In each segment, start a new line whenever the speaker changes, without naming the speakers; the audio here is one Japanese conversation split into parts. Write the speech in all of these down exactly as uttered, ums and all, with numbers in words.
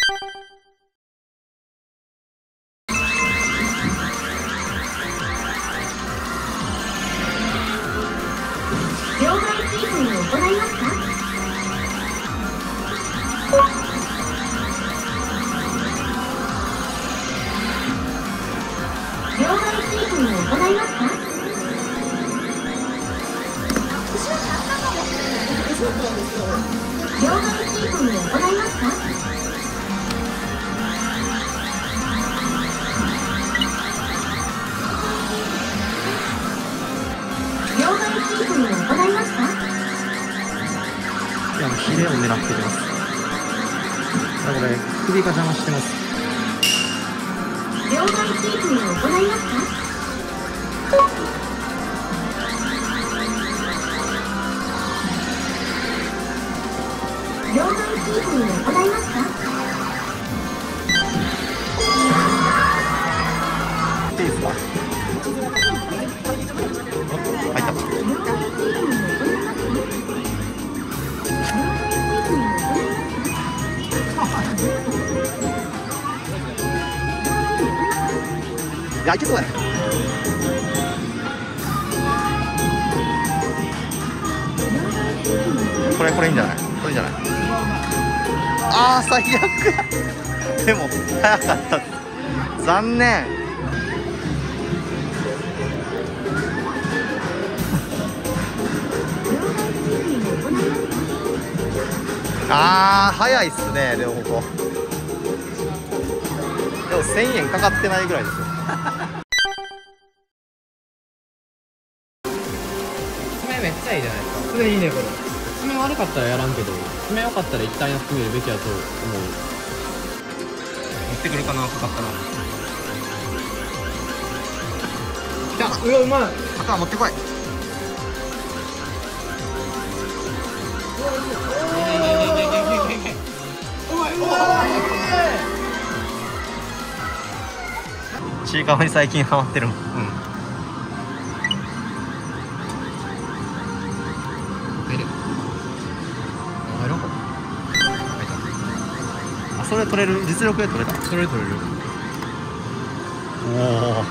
両替追加を行いますか？両替追加を行いますか？両替追加を行いますか？両替追加を行いますか？
いや、もうヒレを狙ってきます。これ首が邪魔してます。
両替追加を行いますか？両替追加を行いますか？
いいですか？入った。いや、いけそうだね。これこれいいんじゃない？これいいんじゃない？ああ、最悪。でも早かった。残念。ああ、早いっすね。でもここでもせんえんかかってないぐらいですよ。
爪めっちゃいいじゃないですか。爪いいねこれ。爪悪かったらやらんけど、爪良かったら一旦やってみるべきだと思う。持ってくるかな、かかったな。きた。うわ、うまい。
赤持ってこい。ちいかわに最近ハマってるもん。うん。
入る。入ろうか。入った。
あ、それ取れる、実力で取れた。
それ取れる。
おお。
そこ。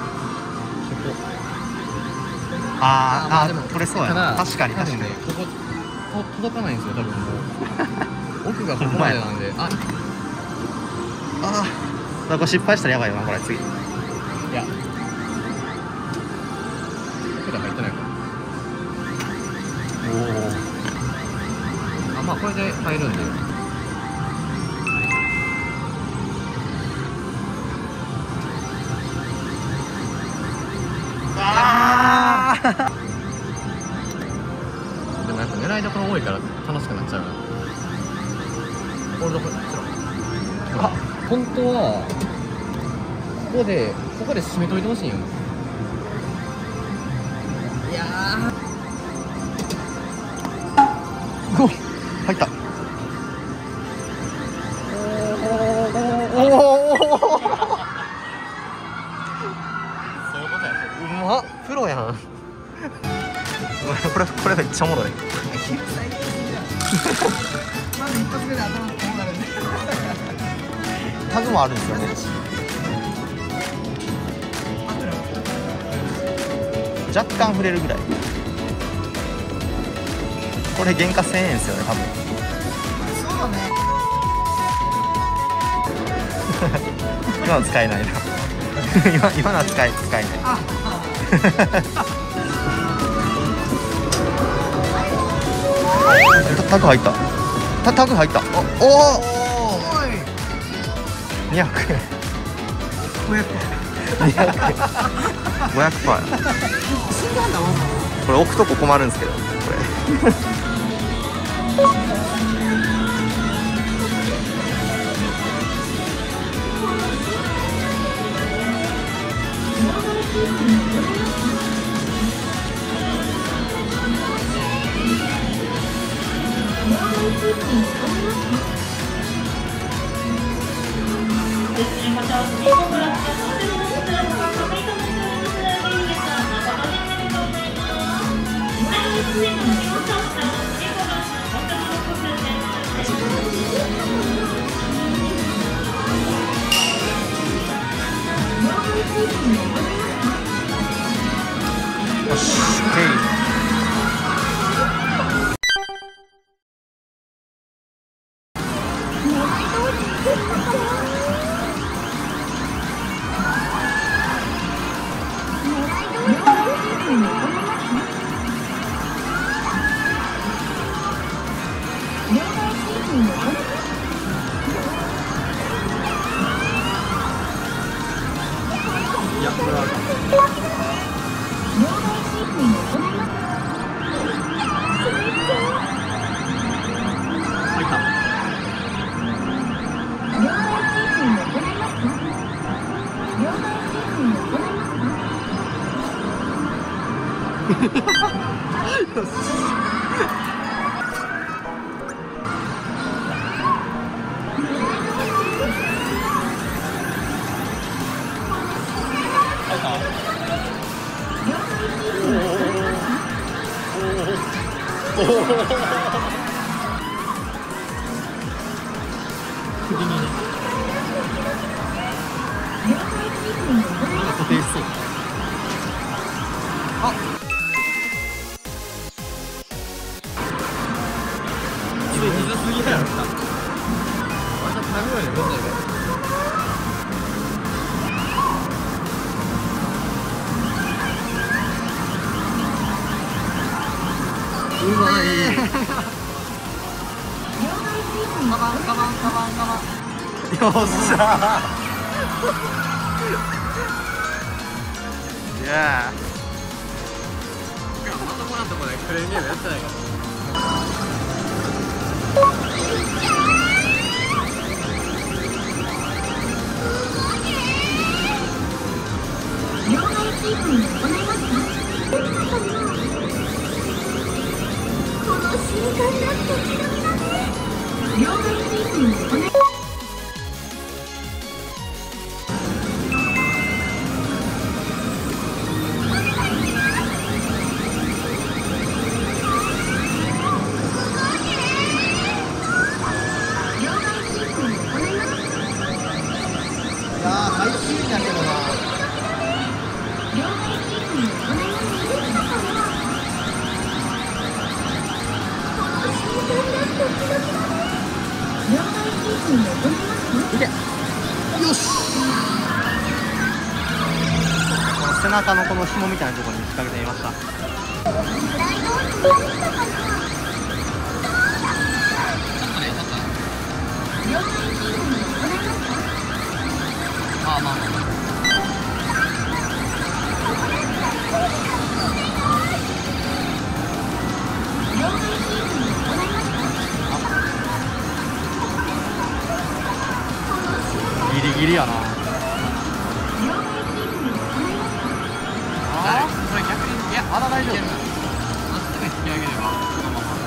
あーあー、
でも
取れそうやな。確かに確かに。
ね、ここと届かないんですよ多分もう。奥がここまでなんで。あ。
ああ。これ失敗したらやばいよなこれ次。
いや。手が入ってないか。
おお。
あ、まあこれで入るんで。
ああ。
でもやっぱ狙いどころ多いから楽しくなっちゃうな。これどこ？あ、本当はここでここで締めといてほしいんよ。いやー。
お、入った。おお。
そういうことや。
うまっ、プロやん。これこれめっちゃおもろい。
まず一発目で頭こうなるんで。
タグもあるんですよね。若干触れるぐらい。これ原価せんえんですよね多分。
そうだね。
今の使えないな。今今のは使え使えない。タグ入った。タタグ入った。おお。にひゃくえん。
ごひゃく
にひゃくえん。ごひゃくパー。これ置くとこ困るんですけどこれ。 よし、オッケー。いや、これは入った。固定しそう。あ、
それ苦すぎだよな。あれだ、タイムラインでどんなやつ？うまい。カバンカバンカバンカバン。
よっしゃー。いや
まともなとこでクレーンゲームやってないから。
両替追加に行いますか？この瞬間だって気がだね。両替追加に行いますか？
よし。この背中のこの紐みたいなところに引っ掛けてみました。
ちょっとね、ちょっとね。まあまあまあまあ。
ギリギリやな。
ああ、これ逆に、いや、
まだ大丈夫。
まっすぐ引き上げれば、このまま。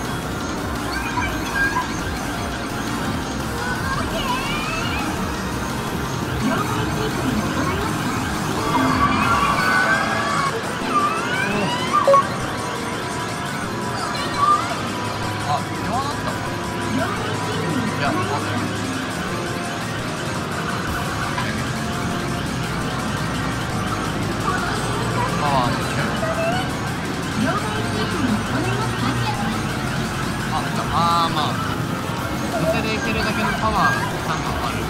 あ、弱なった。いや、まずい。パワーの力。あ、あーまあ乗せでいけるだけのパワーがちゃんとある。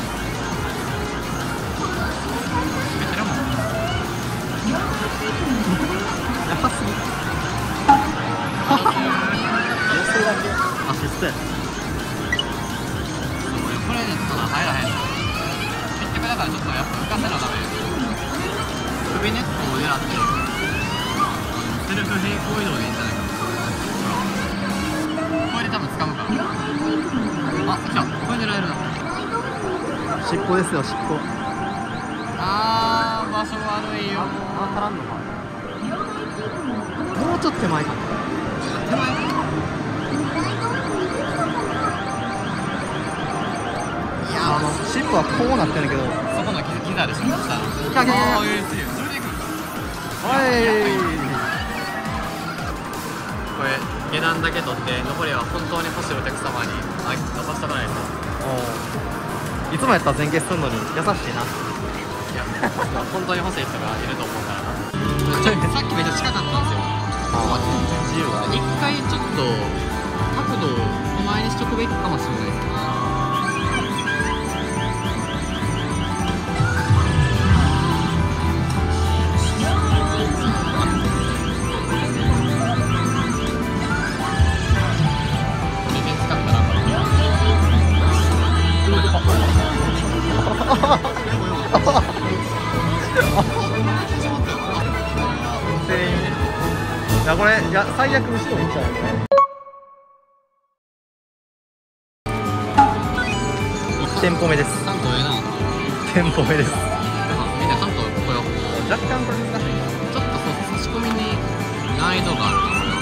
閉めてるもん。
やばすぎ。寄せだけアシストや。
これでちょっと入らへん。結局だからちょっとやっぱ浮かせなダメ。首根っこを狙ってセルフ平行移動でいいんじゃないかな。これで多分掴むから。あ、来た。これ狙えるな。
尻尾ですよ、尻尾。
あー、場所悪いよ。
あ、足らんのか。もうちょっと手前か。
手前。いや、
あの尻尾はこうなってるけど。
そこのギザでしょ。下の。
いやいやいや。
あー、それでいく。
おい。
これ下段だけ取って残りは本当に走るお客様に渡したくないですよ。
いつもやったら前傾するのに優しいな。
いや本当に欲しい人がいると思うからな。ちょさっきめっちゃ近かったんですよ。自由は一回ちょっと角度を手前にしとくべきかもしれないですね。
いやこれいや最悪後ろいっちゃうよね。いち店舗目です。
関東ええな。
いち店舗目です。
みんな関東来よう。
若干これ難しい。
ちょっとそう差し込みに難易度がある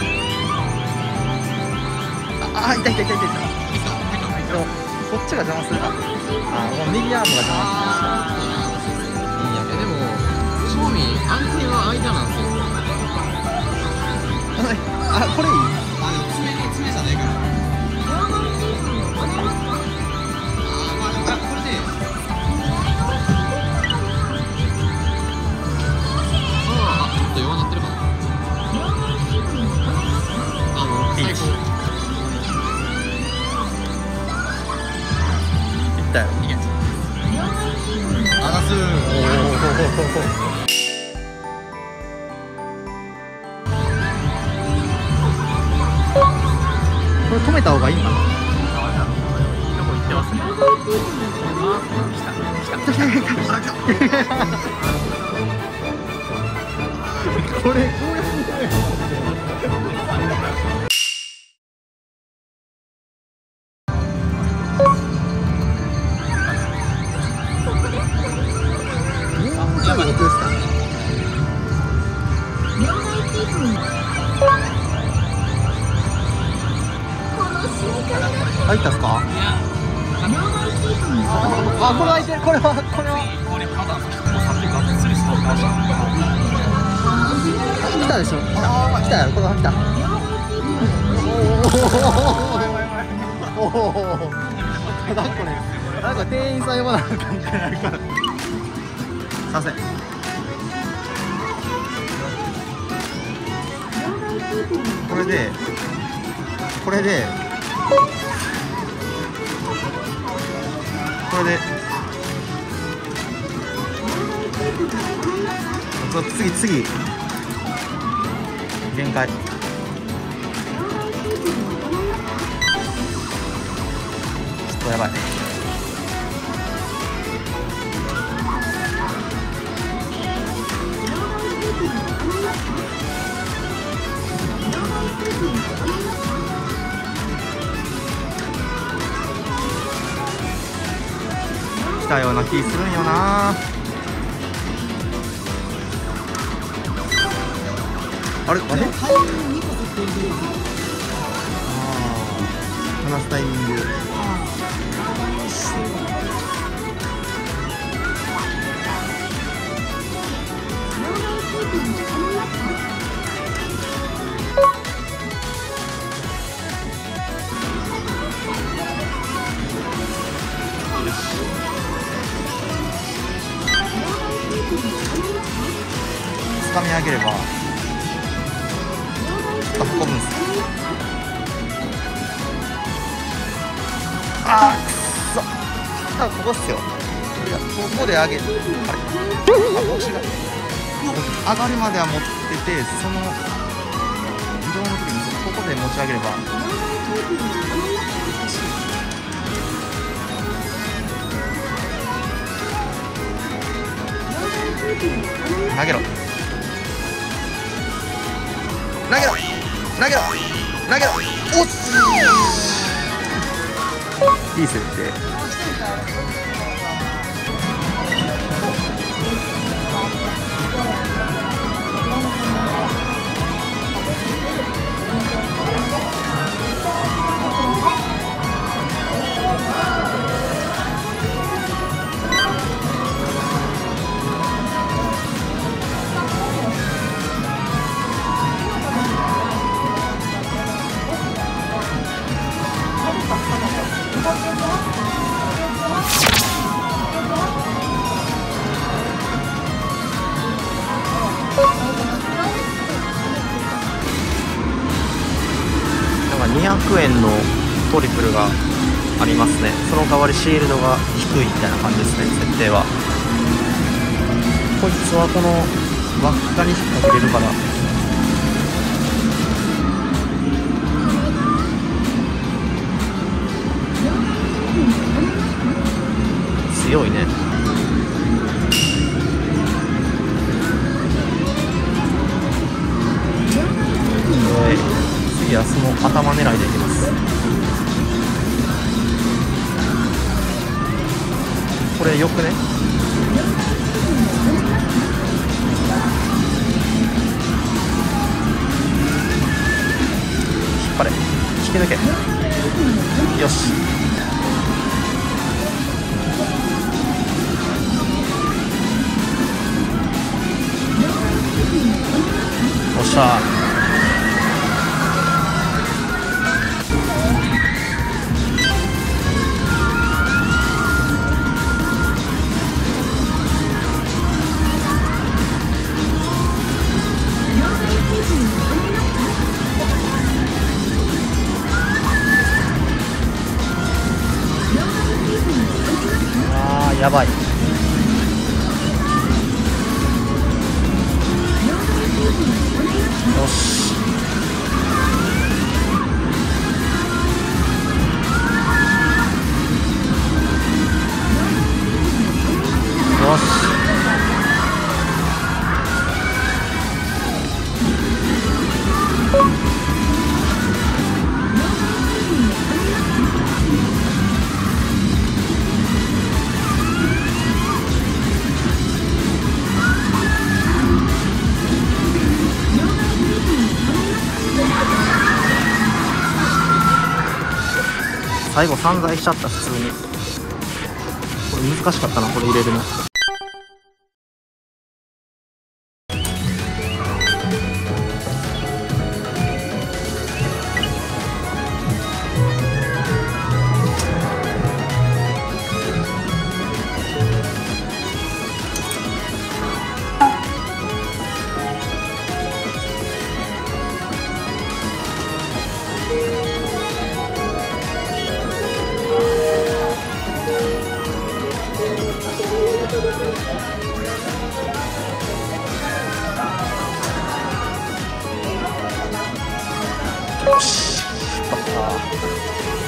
か
ああ痛い痛い痛い痛い痛い。
ら。いいかいいかいいか。
こっちが邪魔するか。あもう右アームが邪魔
ああ、いいやでも正味安定は間なんですよ。
あこれいい。
あでも爪爪じゃないから。あまあでもこれで。あちょっと弱なってるかな。あもう最高。
いったよ。
いけ。
あざすー。これ止めた方がいいんかな。
どこ行ってますね。来た来た来た来た来た。
これこうやって入ったっすか？あ、これ開いてる。これはこれは来たでしょ。ああ来たよ。これは来た。おおおお。なんかね、なんか店員さん呼ばなあかんからやるから。すいません。これでこれでこれで次次限界。ちょっとやばい。来たような気するんよな。あれあれ、ああ離すタイミング。掴み上げれば運ぶんですよ。あーくっそ。あここっすよ。いやここで上げる。あれあ帽子が上がるまでは持ってて、その移動の時にここで持ち上げれば投げろ投げろ投げろ投げろ。おっしいい設定。 にひゃくえんのトリプルがありますね。その代わりシールドが低いみたいな感じですね、設定は。こいつはこの輪っかに引っ掛けれるから強いね。次はその頭狙いでいきます。これよくね。引っ張れ、引き抜け。よし。おっしゃ。あーやばい。よし。よし。最後散財しちゃった。普通にこれ難しかったな、これ入れるの。よし、引っ張った。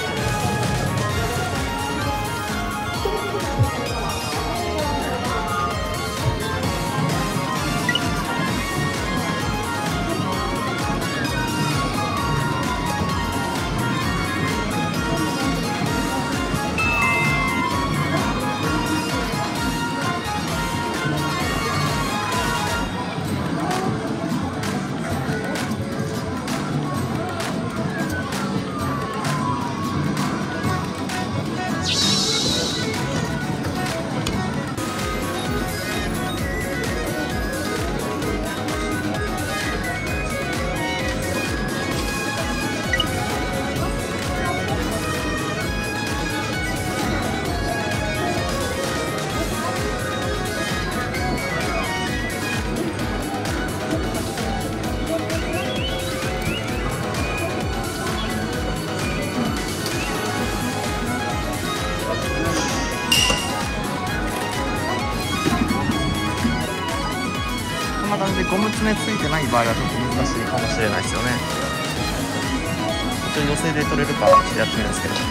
こんな感じでゴム爪ついてない場合はちょっと難しいかもしれないですよね。一応寄せで取れるかちょっとやってみるんですけど。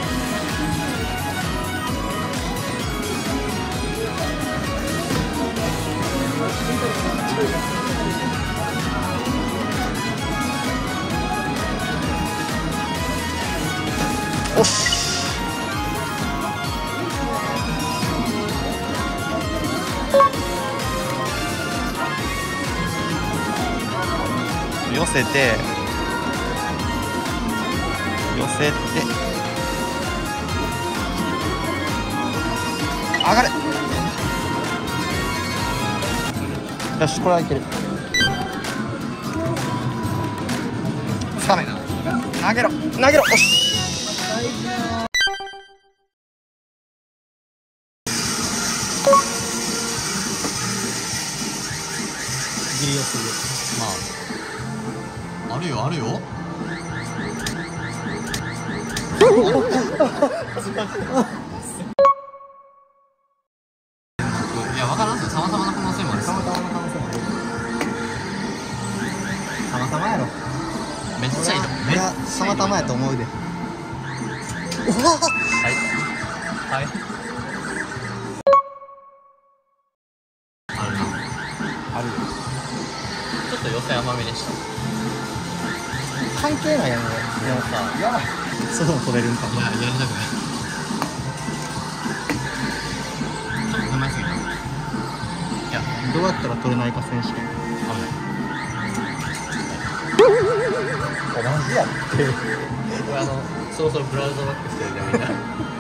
おっし。寄せて寄せて上がれ。よし、これはいける。つかめ、投げろ投げろ。おし。ギリ寄せる。まああるよあるよ。
いや、わからんすよ。たまたまの可能性もある。
たまたまの可能性もある。たまたまやろ。
めっちゃいいの。
いや、たまたまやと思うで。
はい。はい。あるな。
あるよ。
ちょっと寄せ甘めでした。
関係ないやん、これ。でもさ、やばい。そうも取れるんかも。
いや、やりたくない。ちょっと狭いすぎた。いや、
どうやったら取れないか選手権。
危ない。
同じやって。
これあの、そろそろブラウザバックしてるじゃん、みんな。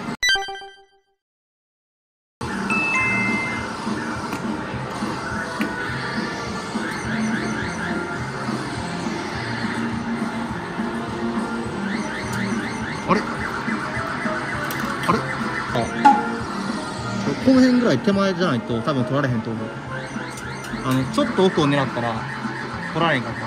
あれあれあこの辺ぐらい手前じゃないと多分取られへんと思う。あのちょっと奥を狙ったら取られへんかった。